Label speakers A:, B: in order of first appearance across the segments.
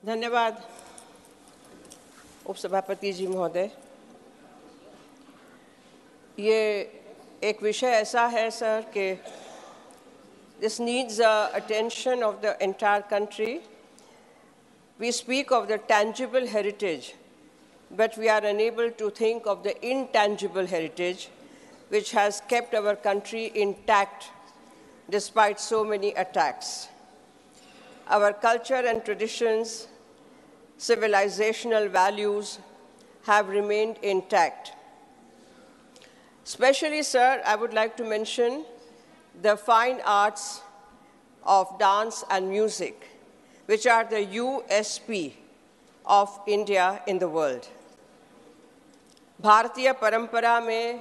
A: धन्यवाद उपसभापति जी महोदय। ये एक विषय ऐसा है सर कि this needs attention of the entire country. We speak of the tangible heritage, but we are unable to think of the intangible heritage which has kept our country intact despite so many attacks. Our culture and traditions, civilizational values have remained intact. Especially, sir, I would like to mention the fine arts of dance and music, which are the USP of India in the world. भारतीय परंपरा में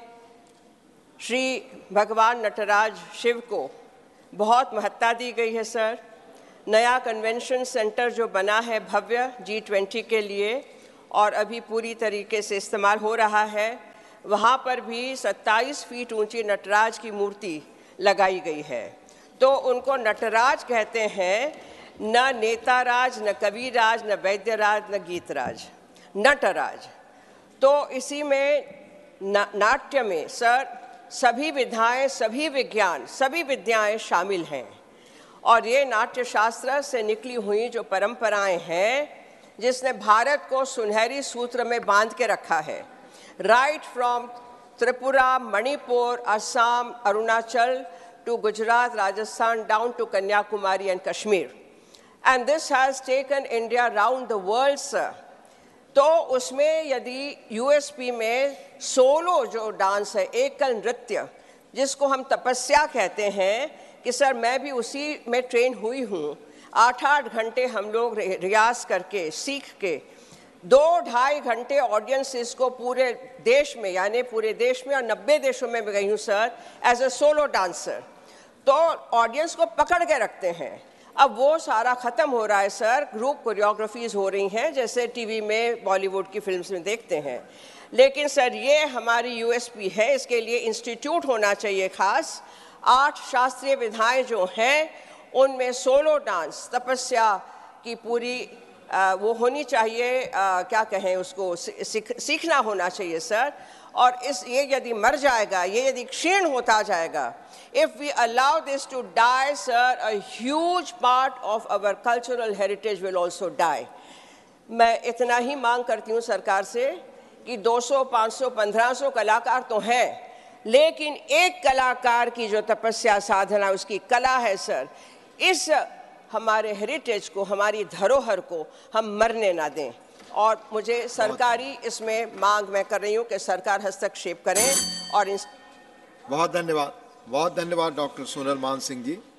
A: श्री भगवान नटराज शिव को बहुत महत्ता दी गई है sir. नया कन्वेंशन सेंटर जो बना है भव्य G20 के लिए और अभी पूरी तरीके से इस्तेमाल हो रहा है, वहाँ पर भी 27 फीट ऊंची नटराज की मूर्ति लगाई गई है। तो उनको नटराज कहते हैं, न नेताराज, न कविराज, न वैद्यराज, न गीतराज, नटराज। तो इसी में नाट्य में सर सभी विधाएं, सभी विज्ञान, सभी विद्याएं शामिल हैं और ये नाट्य शास्त्र से निकली हुई जो परंपराएं हैं, जिसने भारत को सुनहरी सूत्र में बांध के रखा है। Right from Tripura, Manipur, Assam, Arunachal to Gujarat, Rajasthan, down to Kanyakumari and Kashmir. And this has taken India around the world, sir. तो उसमें यदि USP में सोलो जो डांस है, एकल नृत्य, जिसको हम तपस्या कहते हैं, कि सर मैं भी उसी में ट्रेन हुई हूँ। 8-8 घंटे हम लोग रियाज करके, सीख के 2-2.5 घंटे ऑडियंसेस को पूरे देश में, यानी पूरे देश में और 90 देशों में गई हूँ sir, as a solo dancer. तो ऑडियंस को पकड़ के रखते हैं। अब वो सारा ख़त्म हो रहा है सर, ग्रुप कोरियोग्राफीज़ हो रही हैं जैसे टीवी में, बॉलीवुड की फिल्म्स में देखते हैं। लेकिन सर ये हमारी USP है, इसके लिए इंस्टीट्यूट होना चाहिए खास। 8 शास्त्रीय विधाएं जो हैं उनमें सोलो डांस, तपस्या की पूरी वो होनी चाहिए, क्या कहें उसको, सीखना होना चाहिए सर। और ये यदि मर जाएगा, ये यदि क्षीण होता जाएगा, if we allow this to die, sir, a huge part of our cultural heritage will also die. मैं इतना ही मांग करती हूँ सरकार से कि 200, 500, 1500 कलाकार तो हैं, लेकिन एक कलाकार की जो तपस्या साधना उसकी कला है सर, इस हमारे हेरिटेज को, हमारी धरोहर को हम मरने ना दें। और मुझे सरकारी इसमें मांग मैं कर रही हूँ कि सरकार हस्तक्षेप करें और
B: बहुत धन्यवाद डॉक्टर सोनल मान सिंह जी।